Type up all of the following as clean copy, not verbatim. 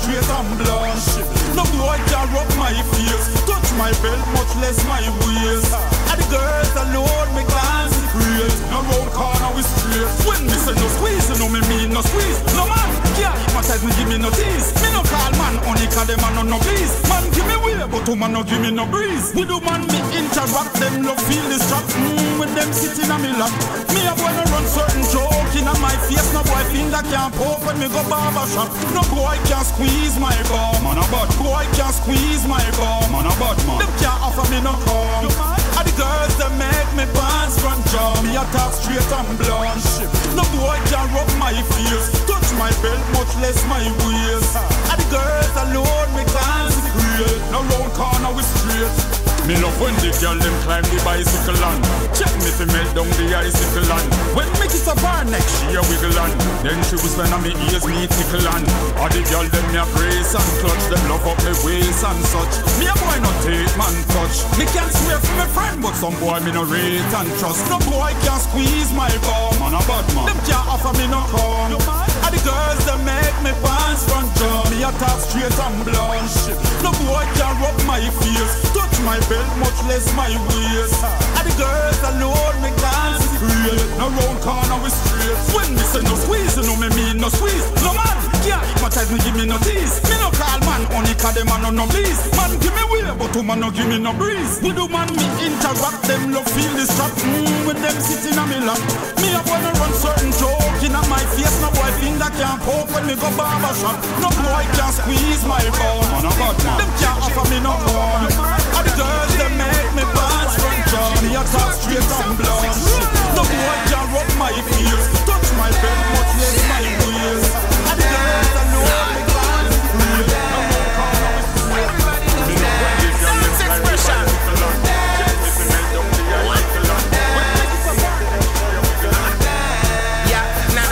straight and blunt. No boy can rub my face, touch my belt, much less my waist. And the girls alone me glance great. No round corner we straight. When me say no squeeze, you know me mean no squeeze. No man can't hypnotize me, give me no tease. Me no call man, only call them man no please. Man give me way, but two man no give me no breeze. We do man me interact, them love feel this trap. When them sitting on me lap, me a boy no run certain joke in my face. No boy finger can't poke when me go barber shop. No boy can squeeze my bum, man a bad boy can squeeze my bum, man a bad man. Them can't offer me no come. And the girls that make me pants front jaw. Me a talk straight and blunt. No boy can rub my face, touch my belt, much less my waist. And the girls alone me can't create. No round corner we straight. Me love when the girl them climb the bicycle and check me fi melt down the icicle and when me kiss a bar neck she a wiggle and then she whisper on me ears me tickle and all the girl them me a brace and clutch them love up me waist and such. Me a boy not take man touch. Me can't swear for me friend but some boy me no rate and trust. No boy can squeeze my bum, man a bad man. Them can't offer me no come. And the girls that make me pants front jaw. Me a talk straight and blunt. No boy can rub my face, touch my belt, much less my waist. And the girls alone me dance create. No round corner we straight. When me say no squeeze, you know me mean no squeeze. No man can't hypnotize me, give me no tease. Me no call man, only call them man no please. Man give me way, but two man no give me no breeze. We do man me interact, them love feel this trap. When them sitting on me lap, me a wanna run certain joke in my face. No boy finger can't poke when me go barber shop. No boy can squeeze my bum, man a bad man. Them can't offer me no come. And the girls them make me pants front jaw. Me a talk straight and blunt. No boy can rub my face, touch my belt, much less my waist. And the girls alone me glance create. No more corner we straight. Me no when the girl them climb the bicycle and check me fi melt down the icicle and when me kiss a bar neck she a wiggle and yeah,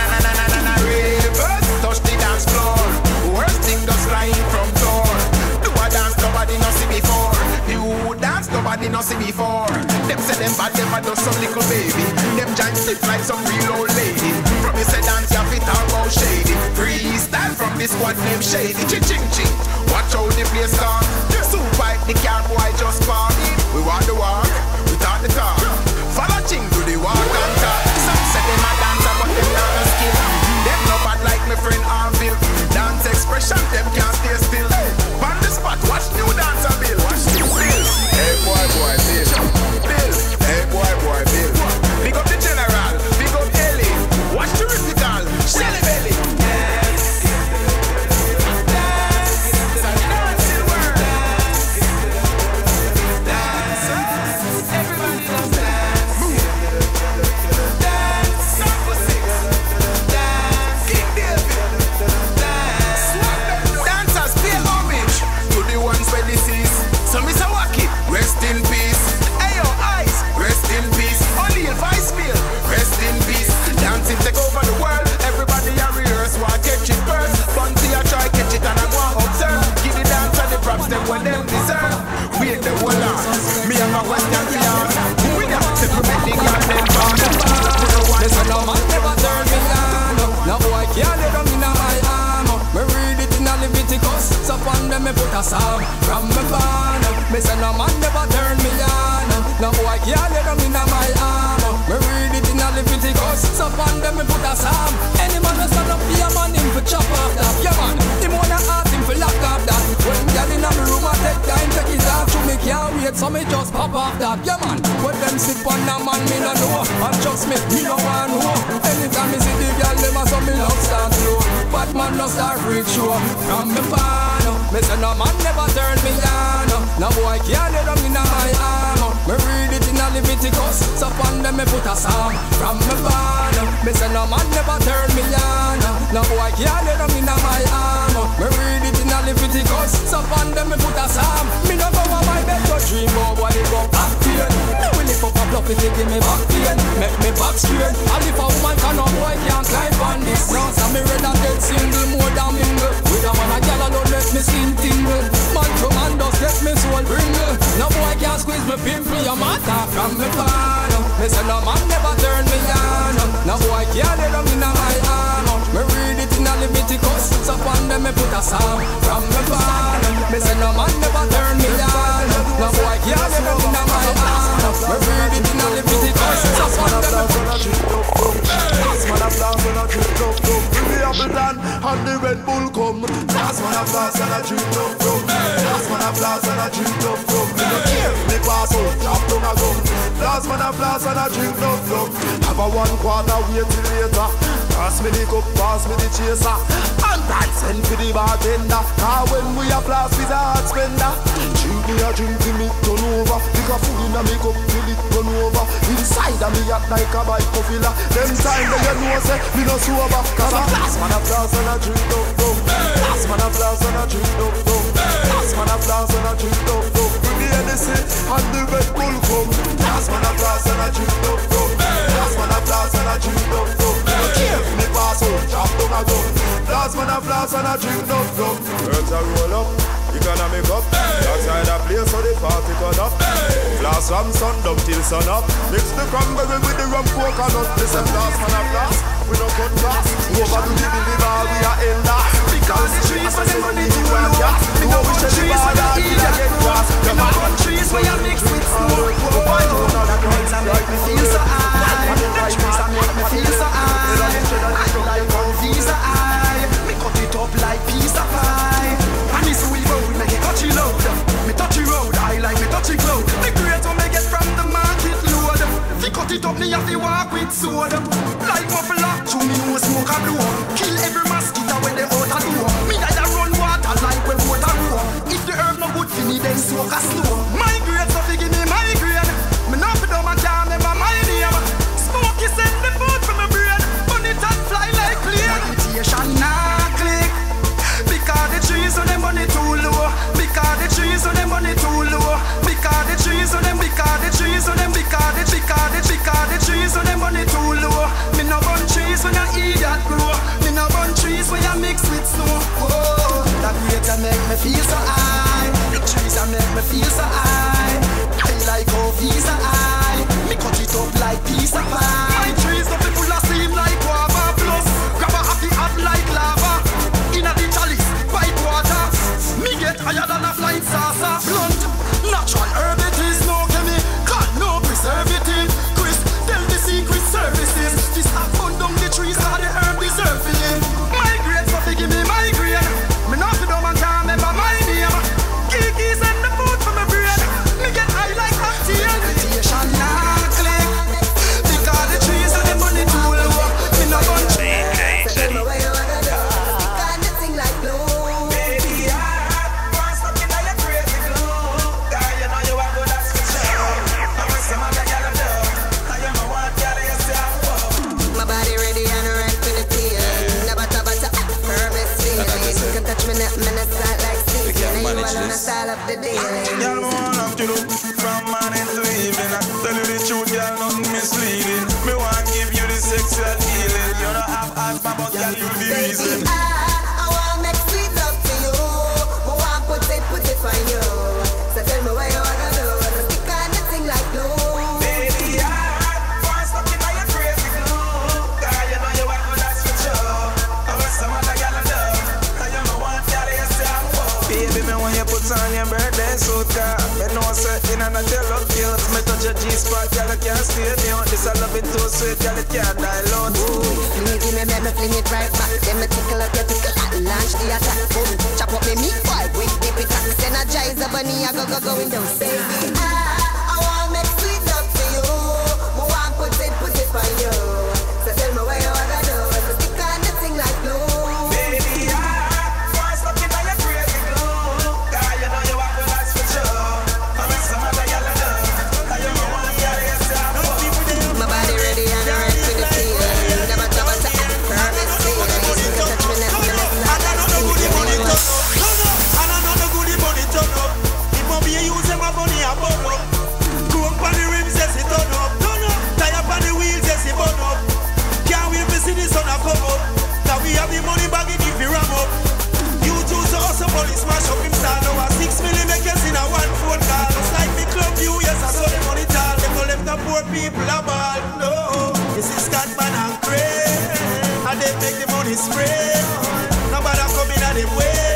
na reverse, touch the dance floor. Worst thing just flying from door. Do a dance nobody no see before. You dance nobody no see before. Them say them bad, them a do some little baby. Them giant stiff like some real old lady. From me say dance ya fit all about shady. Freestyle from this squad named Shady. Ching ching. Watch how the place start. The soup pipe, the car boy just park. We want the walk, we talk the talk. Follow ching to the walk and talk. Some say them a dancer but them not a skill. Them no bad like my friend Armville. Dance expression, them can't stay still. On the spot, watch new dancer Bill. Watch new Bill. Hey boy, Bill. Bill. Hey boy, Bill. Big up the general, big up Ellie. Watch the rhythmical, Shelly Belly. So Mr. Wacky, rest in peace. Ayo, Ice, rest in peace. O'Neal, Vice Bill, rest in peace. Dancing take over the world. Everybody a rehearse, want catch it first. Bunty a try catch it and I go and observe. Give the dance and the props them when them deserve. Wait the whole on. Me and my Western beyond. We got to prevent the girl them from the bar. Listen, no man never turn me on. No boy can't let them in my arm. Me read it in a Leviticus. So on them me put a psalm from me barn. Me say no man never turn me on. No boy can't let them in my arm. Me read it in a Leviticus. So on them me put a psalm. Any man who stand up for a man, him for chop off that. Yeah man, him wanna ask him for lock off that. When girl in a me room I take time take it off. To me can't wait so me just pop off that. Yeah man, when them sip on a man me no know. And trust me no one know. Anytime me see the girl them a so me love start slow. Bad man no start freak show. From me barn, me say no man never turn me on. No boy can't let them in my arm. Me read it in a Leviticus. So on them me put a psalm. From me barn, me say no man never turn me on. No boy can't let them in my arm. Me read it in a Leviticus. So on them me put a psalm. Me no go on my bed to dream about what it go back pain. Me will lift up a bluff if it give me back pain. Make me back straight. And if a woman can no boy can't climb on this. Now so me ready to get single more than mingle. With a man a girl alone let me skin tingle. Man to man does get me soul bringle. No boy can't squeeze me pimple. Your matter from me pan. Me say no man never turn me on. No boy can't let them in my arm. Me read it in a Leviticus. So on them me put a song from the barn. Me say no man never turn me down. No boy can't never win a my hand. We read it in a Leviticus. Just one of them. Last man a blast and a drink up, bring the Appleton and the Red Bull come. Last man a blast and a drink up, last man a blast and a drink up, me no care if me pass out, drop down a gun. Last man a blast and a drink up, have a 1 quarter wait till later. Pass me the cup, pass me the chaser, and I send for the bartender. Cause when we a blast, we a hard spender. Drink me a drink till me turn over. Pick a food in a me cup till it turn over. Inside a me act like a bike of filler. Them time that you know say me no sober. Cause a last man a blast and a drink up, last man a blast and a drink up, last man a blast and a drink up, bring the Hennessy and the Red Bull come. Last man a blast and a drink up, last man a blast and a drink up, me no care if me pass out, drop down a gun. Last man a blast and a drink up, girls a roll up, economic up. Outside a place so the party turn up. Blast from sundown till sun up. Mix the cranberry with the rum coconut. Listen, last man a blast, we no cut glass. Over to the believer, we are in that. Because the trees when the money too low. Me no want trees when you eat that grass. Me no want trees when you mix with snow. The birds that make me feel so high. The trees that make me feel so high. I like how these are high. Me cut it up like piece of pie. And this wheel road make it touchy load. Me touchy road, I like me touchy cloud. The great one me get from the market load. If you cut it up, me have to walk with sword. Like muffler, chew me no smoke a blow. Kill every mosquito when they out a door. Me I run water like when water roar. If the herb no good for me, then soak a snow. Migraine, so they give me migraine. Me not for dumb and can't remember my name. Smoky send the food from my brain. Burn it and fly like plane. Meditation nah click. Because the trees on them money too low. Because the trees on them money too low. Because the trees on them, because the trees on them, because the trees on them money too low. Me no burn trees when you eat that grow. Me no burn trees when you mix with snow. Whoa, that greater make me feel so high. The trees that make me feel so high. I like how these are high. Me cut it up like piece of pie. My trees no people a steam like guava. Plus, grab a happy hot like lava. Inna the chalice, pipe water. Me get higher than a flying saucer. Blunt, natural herb it is, no chemical, no preservative. Chris, tell the secret services. This a fun down the trees are the herb deserve it. Migraine, so they give me migraine. Me not for dumb and can't remember my name. Kikis and the food from my brain. Me get high like octane. Meditation nah click. Because the trees are the money too low. Me not gon' Y'all want love to do from morning to evening. I tell you the truth, y'all nothing misleading. Me want give you the sexual healing. You don't have asthma, but y'all you the reason. I want make sweet love to you. I want put it for you. So tell me what you wanna do. Stick on the thing like glue. Baby, I want something by your crazy glue. Girl, you know you want me, that's for sure. I want some other y'all do. And you know what y'all yourself for. Baby, me want you put on your birthday suit, girl. Me know say in and out your love cute. Me touch your G-spot, girl, you can't stay mute. This I love it too sweet, girl, it can't die low. Give me, make me fling it right back. Then me tickle up your tickle and launch the attack. Boom, chop up me meat boy with the pickaxe. Energize the bunny, I go going down. Baby, I want make sweet love to you. I want put it for you. So tell me what you wanna do. So stick on the thing like glue. Baby, I want something by your crazy glue. Girl, you know you want me, that's for sure. I want some other y'all do. And you know what y'all yourself. My body ready and right for the feeling. Never trouble to promise feeling. You can touch me next minute. Smash up him style over 6 million makers in a one phone call. It's like me club you, yes I saw the money tall. They go left the poor people a ball. No, this is Scatman and Craig, and they make the money spray. Nobody come in at them way.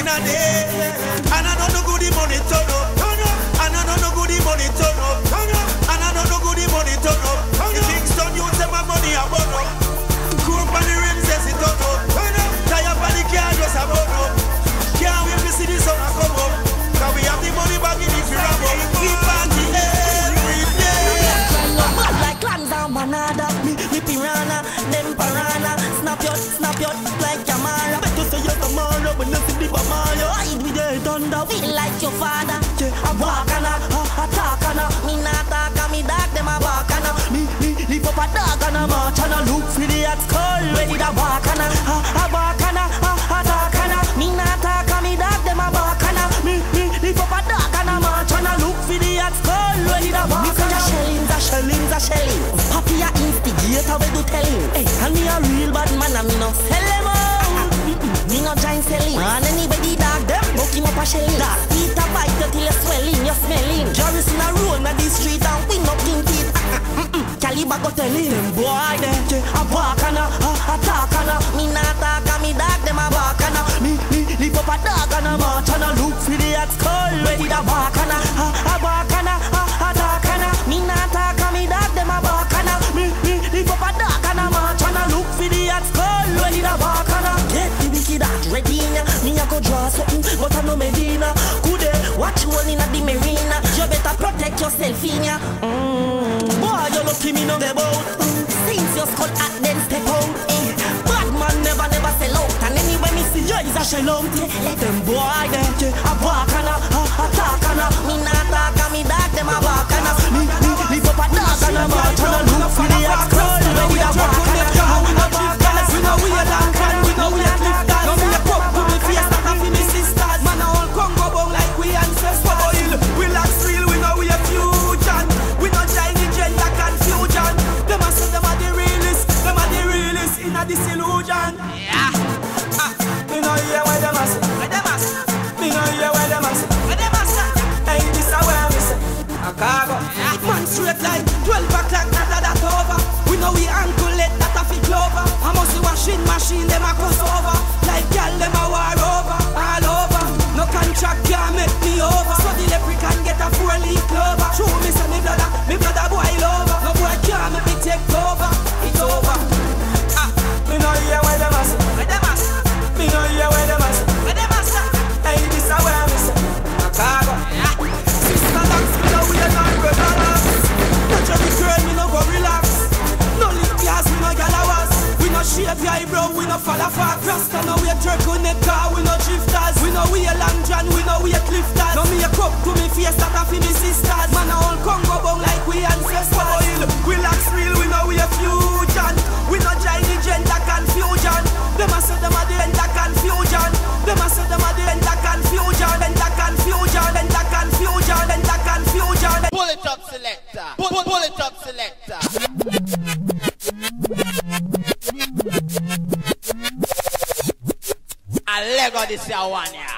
in a day. And I don't know good the money turn up. And I don't know good the money turn up. And I don't know good the money turn up. The Kingston youth say my money a burn up. Group on the rims says it turn up. Tire on the car just a burn up. Can't wait to see the sun a come up. Cause we have the money back in if you wrap up. We party every day. Like clams and banana, me piranha, them piranha. Snap your like Yamara. Bet you say you're tomorrow when you see the Bamaya. Hide with the thunder, feel like your father. A walkana, a talkana. Me not talk, me dog, them a walkana. Me lift up a dog and a march and a look for the hot skull. Ready to walkana, a walkana, a talkana. Me not talk, me dog, them a walkana. Me lift up a dog and a march and a look for the hot skull. Ready to walkana. Shelling. Papi a instigator, we do tell him. Hey, and me a real bad man, and me no sell him out. Me no giant selling. And anybody dog them, book him up a shelling. Dog, eat a bite till you're swelling, you're smelling. Joris in a roll na the street and we no king teeth. Caliber go tell him. Them boy them, a walkana, a talkana. Me not talk, me dog them a walkana. Me lift up a dog and a march and a look for the hot skull. Ready to walkana, a walkana, a talkana. Me not talk, me dog them a walkana. Me lift up a dog and a march and a look for the hot skull. Ready to walkana. Get the wicked that ready in ya. Me a go draw something, but I no Medina. Could watch one in a the marina. You better protect yourself in ya. Boy, you lucky me no get out. Since your skull at them step out. Bad man never sell out. And anyway me see you is a shell out. Let them boy them a walkana, a talkana. Me not talk, me dog them a walkana. Me lift up a dog and a march and a look for the hot skull. Ready to walkana. We know we a dance and we know we a lift dance. Now me a pop to me face and a fi me sisters. Man a all Congo bong like we ancestors. We lax real, we know we a fusion. We no Chinese gender confusion. Them a say them a the realest in a disillusion. Yeah. Me no hear where them a say. Me no hear where them a say. Hey, this a where me say. A cargo. Man straight like 12 o'clock, that over. We know we ankle let that a fi clover. I must see washing machine, them a cross over. Like y'all, them a war over, all over. No contract can make me over. So the leprechaun get a 4-leaf clover. Show me say me brother boil over. No boy can't make me take over. It's over. Me no hear where them a say. Me no hear where them a say. Hey, this a where me say. A cargo. Sister dogs, me know we a non-brothers. Touch of the girl, me no go relax. No lip gas, we no galawas. We no shave your eyebrow, we no fall apart. Rasta no we a jerk on the car, we no drifters. We know we a long john, we know we a clifters. No me a cup to me face, that a fi me sisters. Man a all Congo bong like we ancestors. We lax real, we know we a fusion. We no Chinese gender confusion. Them a say them a the gender confusion. Them a say them a the gender confusion. Gender confusion, gender confusion, gender confusion. Pull it up, selector. Pull it up, selector. A Lego this year one, yeah.